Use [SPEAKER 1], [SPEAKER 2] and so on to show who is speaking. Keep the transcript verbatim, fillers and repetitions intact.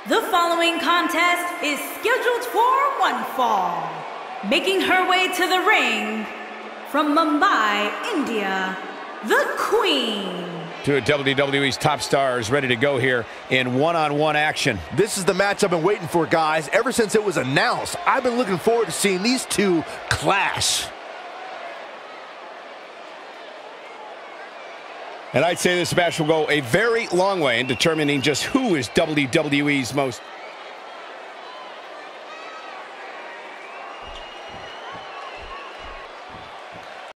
[SPEAKER 1] The following contest is scheduled for one fall. Making her way to the ring, from Mumbai, India, the Queen.
[SPEAKER 2] Two of W W E's top stars ready to go here in one-on-one action.
[SPEAKER 3] This is the match I've been waiting for, guys. Ever since it was announced, I've been looking forward to seeing these two clash.
[SPEAKER 2] And I'd say this match will go a very long way in determining just who is W W E's most